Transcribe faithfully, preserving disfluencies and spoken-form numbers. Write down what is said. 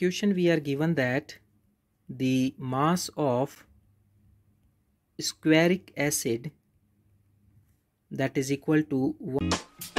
question we are given that the mass of squaric acid, that is equal to one.